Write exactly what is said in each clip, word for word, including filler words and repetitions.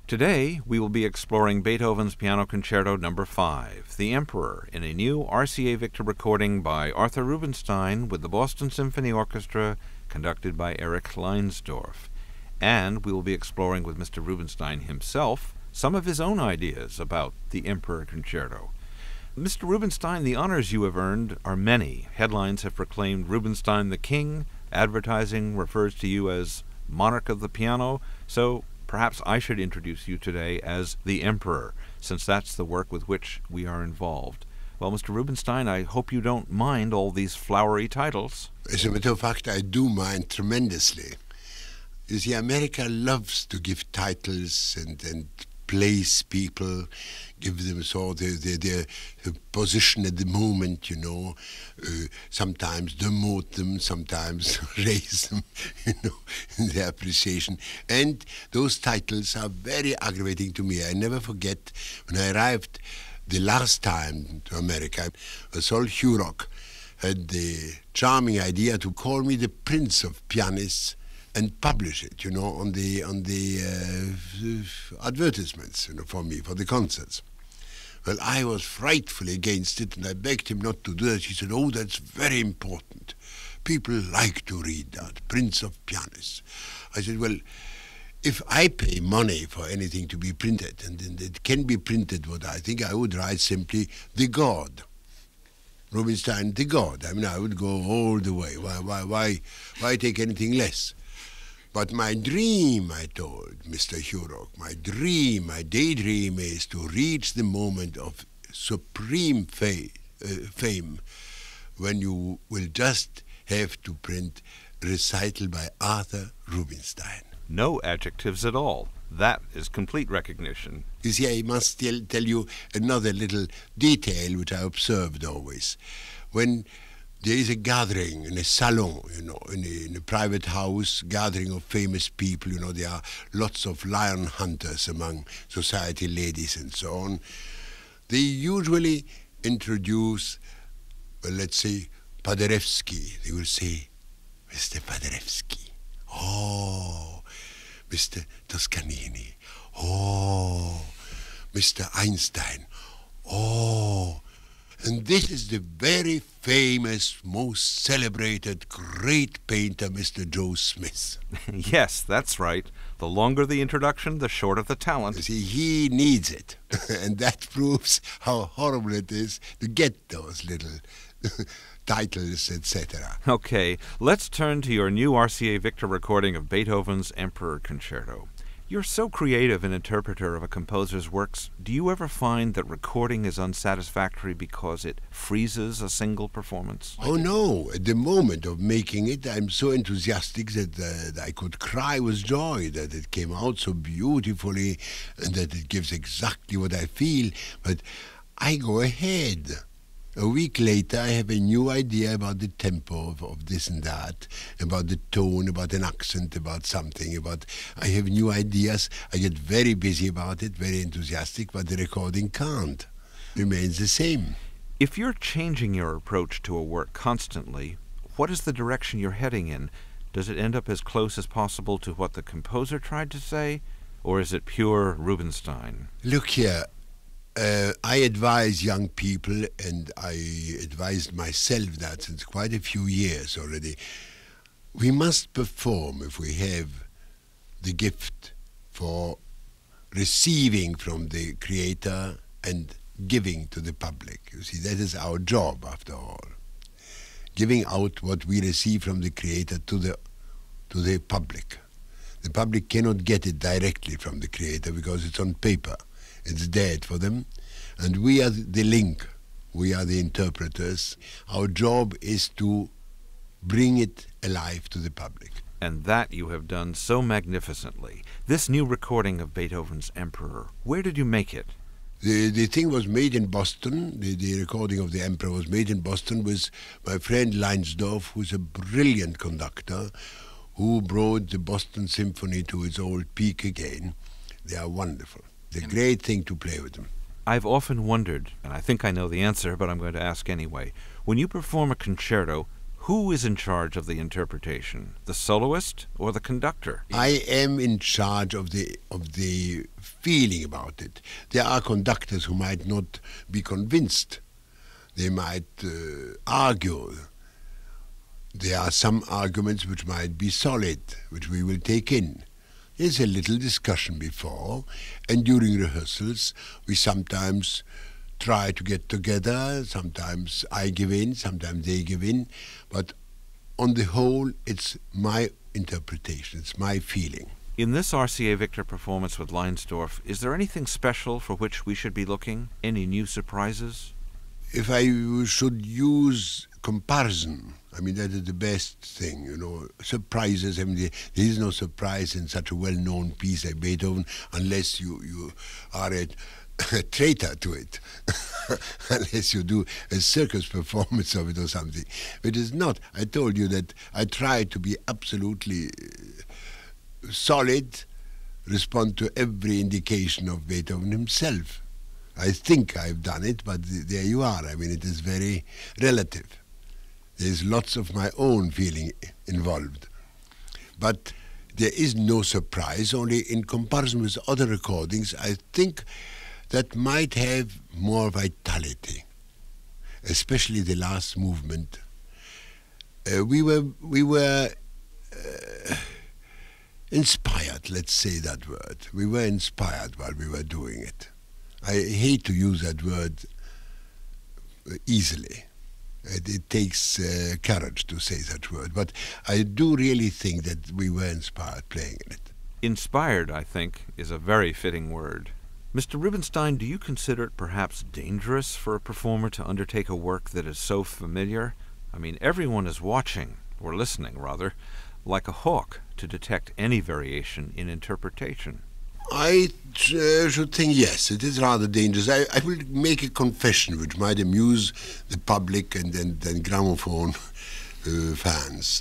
Today, we will be exploring Beethoven's Piano Concerto number five, The Emperor, in a new R C A Victor recording by Arthur Rubinstein with the Boston Symphony Orchestra, conducted by Erich Leinsdorf. And we will be exploring with Mister Rubinstein himself some of his own ideas about the Emperor Concerto. Mister Rubinstein, the honors you have earned are many. Headlines have proclaimed Rubinstein the King. Advertising refers to you as Monarch of the Piano. So perhaps I should introduce you today as the Emperor, since that's the work with which we are involved. Well, Mister Rubinstein, I hope you don't mind all these flowery titles. As a matter of fact, I do mind tremendously. You see, America loves to give titles and, and place people, give them sort of their, their, their position at the moment, you know. Uh, sometimes demote them, sometimes raise them, you know, in their appreciation. And those titles are very aggravating to me. I never forget when I arrived the last time to America, Sol Hurock had the charming idea to call me the Prince of Pianists and publish it, you know, on the on the uh, advertisements, you know, for me, for the concerts. Well, I was frightfully against it, and I begged him not to do that. He said, oh, that's very important. People like to read that, Prince of Pianists. I said, well, if I pay money for anything to be printed, and, and it can be printed, what I think I would write simply, the God. Rubinstein, the God. I mean, I would go all the way. Why, why, why, why take anything less? But my dream, I told Mister Hurock, my dream, my daydream is to reach the moment of supreme fa uh, fame when you will just have to print Recital by Arthur Rubinstein. No adjectives at all. That is complete recognition. You see, I must still tell you another little detail which I observed always. When there is a gathering in a salon, you know, in a, in a private house, gathering of famous people, you know, there are lots of lion hunters among society ladies and so on. They usually introduce, well, let's say, Paderewski. They will say, Mister Paderewski. Oh, Mister Toscanini. Oh, Mister Einstein. Oh. And this is the very famous, most celebrated, great painter, Mister Joe Smith. Yes, that's right. The longer the introduction, the shorter the talent. You see, he needs it. And that proves how horrible it is to get those little titles, et cetera. Okay, let's turn to your new R C A Victor recording of Beethoven's Emperor Concerto. You're so creative an interpreter of a composer's works. Do you ever find that recording is unsatisfactory because it freezes a single performance? Oh no, at the moment of making it, I'm so enthusiastic that, uh, that I could cry with joy that it came out so beautifully and that it gives exactly what I feel. But I go ahead. A week later, I have a new idea about the tempo of, of this and that, about the tone, about an accent, about something, about... I have new ideas. I get very busy about it, very enthusiastic, but the recording can't. Remains the same. If you're changing your approach to a work constantly, what is the direction you're heading in? Does it end up as close as possible to what the composer tried to say, or is it pure Rubinstein? Look here. Uh, I advise young people, and I advised myself that since quite a few years already. We must perform if we have the gift for receiving from the Creator and giving to the public. You see, that is our job, after all. Giving out what we receive from the Creator to the, to the public. The public cannot get it directly from the Creator because it's on paper. It's dead for them, and we are the link. We are the interpreters. Our job is to bring it alive to the public. And that you have done so magnificently. This new recording of Beethoven's Emperor, where did you make it? The, the thing was made in Boston. The, the recording of the Emperor was made in Boston with my friend Leinsdorf, who's a brilliant conductor, who brought the Boston Symphony to its old peak again. They are wonderful. It's a great thing to play with them. I've often wondered, and I think I know the answer, but I'm going to ask anyway. When you perform a concerto, Who is in charge of the interpretation, the soloist or the conductor? I am in charge of the of the feeling about it. There are conductors who might not be convinced. They might uh, argue. There are some arguments which might be solid, which we will take in. There's a little discussion before, and during rehearsals we sometimes try to get together. Sometimes I give in, sometimes they give in, but on the whole it's my interpretation, it's my feeling. In this R C A Victor performance with Leinsdorf, is there anything special for which we should be looking? Any new surprises? If I should use comparison, I mean, that is the best thing, you know. Surprises, I mean, there is no surprise in such a well-known piece like Beethoven unless you, you are a, a traitor to it, unless you do a circus performance of it or something. It is not. I told you that I try to be absolutely solid, respond to every indication of Beethoven himself. I think I've done it, but there you are. I mean, it is very relative. There's lots of my own feeling involved. But there is no surprise, only in comparison with other recordings, I think that might have more vitality, especially the last movement. Uh, we were, we were uh, inspired, let's say that word. We were inspired while we were doing it. I hate to use that word easily. It, it takes uh, courage to say that word, but I do really think that we were inspired playing in it. Inspired, I think, is a very fitting word. Mister Rubinstein, do you consider it perhaps dangerous for a performer to undertake a work that is so familiar? I mean, everyone is watching, or listening rather, like a hawk to detect any variation in interpretation. I uh, should think, yes, it is rather dangerous. I, I will make a confession which might amuse the public and then and, and gramophone uh, fans.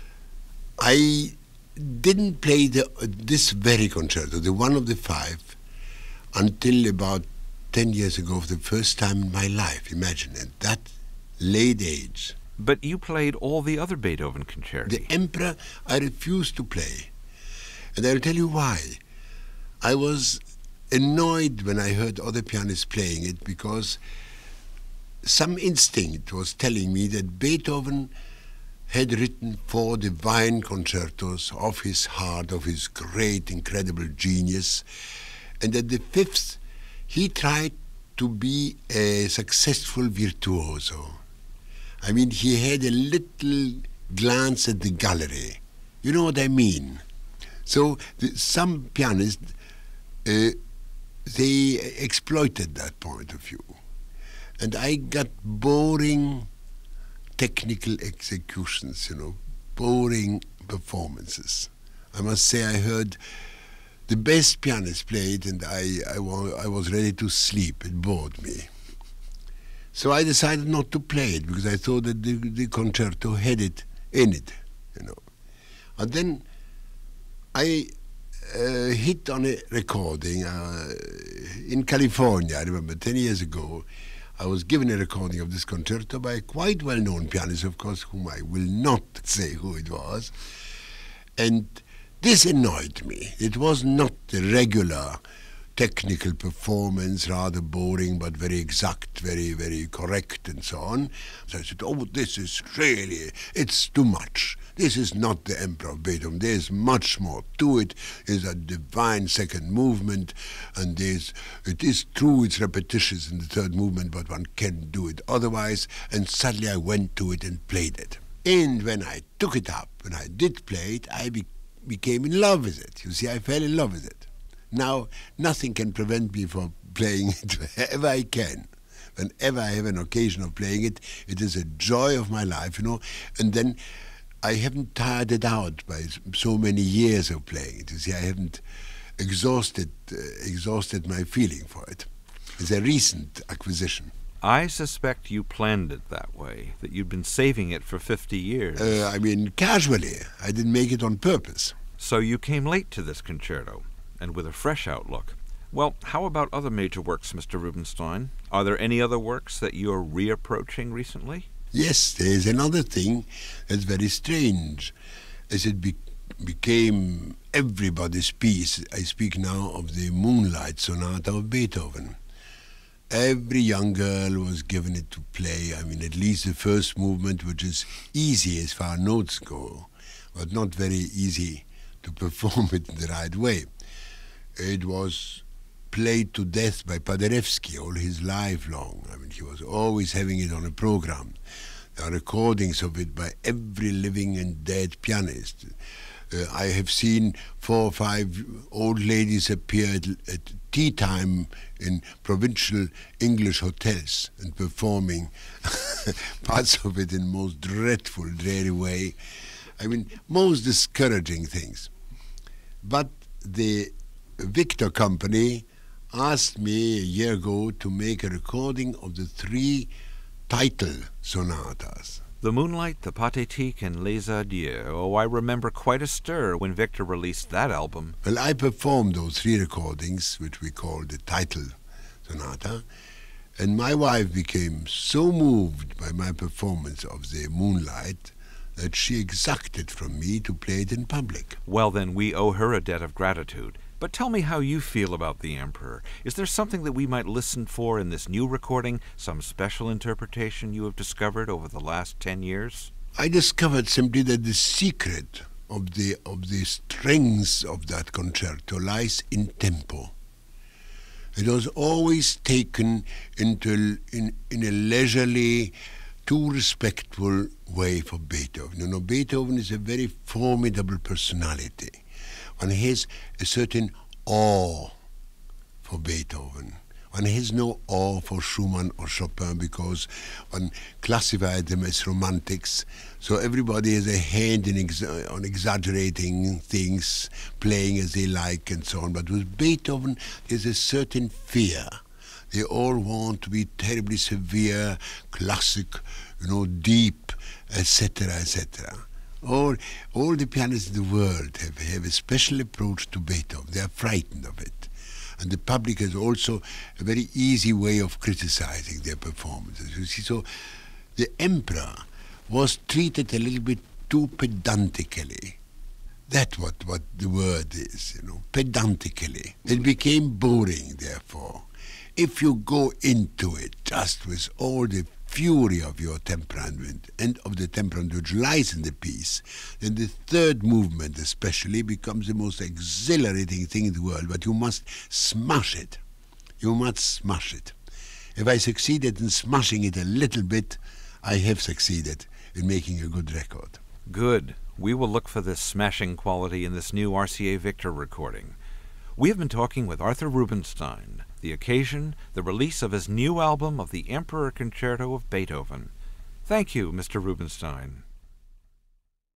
I didn't play the, uh, this very concerto, the one of the five, until about ten years ago for the first time in my life. Imagine, at that late age. But you played all the other Beethoven concerti. The Emperor I refused to play, and I will tell you why. I was annoyed when I heard other pianists playing it because some instinct was telling me that Beethoven had written four divine concertos of his heart, of his great, incredible genius, and that the fifth he tried to be a successful virtuoso. I mean, he had a little glance at the gallery. You know what I mean? So the, some pianists, Uh, they exploited that point of view. And I got boring technical executions, you know, boring performances. I must say I heard the best pianist play it and I, I, wa I was ready to sleep. It bored me. So I decided not to play it because I thought that the, the concerto had it in it, you know. And then I Uh, hit on a recording uh, in California. I remember ten years ago I was given a recording of this concerto by a quite well-known pianist, of course, whom I will not say who it was, and this annoyed me. It was not the regular technical performance, rather boring but very exact, very, very correct and so on. So I said, oh, this is really, it's too much. This is not the Emperor of Beethoven. There's much more to it. There's a divine second movement, and there's, it is true it's repetitious in the third movement, but one can't do it otherwise. And suddenly I went to it and played it. And when I took it up, when I did play it, I be became in love with it. You see, I fell in love with it. Now, nothing can prevent me from playing it wherever I can. Whenever I have an occasion of playing it, it is a joy of my life, you know. And then I haven't tired it out by so many years of playing it. You see, I haven't exhausted, uh, exhausted my feeling for it. It's a recent acquisition. I suspect you planned it that way, that you'd been saving it for fifty years. Uh, I mean, casually. I didn't make it on purpose. So you came late to this concerto, and with a fresh outlook. Well, how about other major works, Mister Rubinstein? Are there any other works that you're reapproaching recently? Yes, there is another thing that's very strange. As it be became everybody's piece, I speak now of the Moonlight Sonata of Beethoven. Every young girl was given it to play. I mean, at least the first movement, which is easy as far as notes go, but not very easy to perform it in the right way. It was played to death by Paderewski all his life long. I mean, he was always having it on a program. There are recordings of it by every living and dead pianist. Uh, I have seen four or five old ladies appear at, at tea time in provincial English hotels and performing parts of it in most dreadful, dreary way. I mean, most discouraging things. But the Victor Company asked me a year ago to make a recording of the three title sonatas. The Moonlight, the Pathétique, and Les Adieux. Oh, I remember quite a stir when Victor released that album. Well, I performed those three recordings, which we call the title sonata, and my wife became so moved by my performance of the Moonlight that she exacted from me to play it in public. Well, then we owe her a debt of gratitude. But tell me how you feel about the Emperor. Is there something that we might listen for in this new recording, some special interpretation you have discovered over the last ten years? I discovered simply that the secret of the of the strength of that concerto lies in tempo. It was always taken into in, in a leisurely, too respectful way for Beethoven. You know, Beethoven is a very formidable personality. One has a certain awe for Beethoven. One has no awe for Schumann or Chopin because one classified them as romantics. So everybody has a hand in ex on exaggerating things, playing as they like and so on. But with Beethoven, there's a certain fear. They all want to be terribly severe, classic, you know, deep, et cetera, et cetera. All, all the pianists in the world have, have a special approach to Beethoven. They are frightened of it. And the public has also a very easy way of criticizing their performances. You see, so the Emperor was treated a little bit too pedantically. That's what, what the word is, you know, pedantically. It became boring, therefore. If you go into it just with all the fury of your temperament and of the temperament which lies in the piece, then the third movement especially becomes the most exhilarating thing in the world. But you must smash it. You must smash it. If I succeeded in smashing it a little bit, I have succeeded in making a good record. Good. We will look for this smashing quality in this new R C A Victor recording. We have been talking with Arthur Rubinstein. The occasion, the release of his new album of the Emperor Concerto of Beethoven. Thank you, Mister Rubinstein.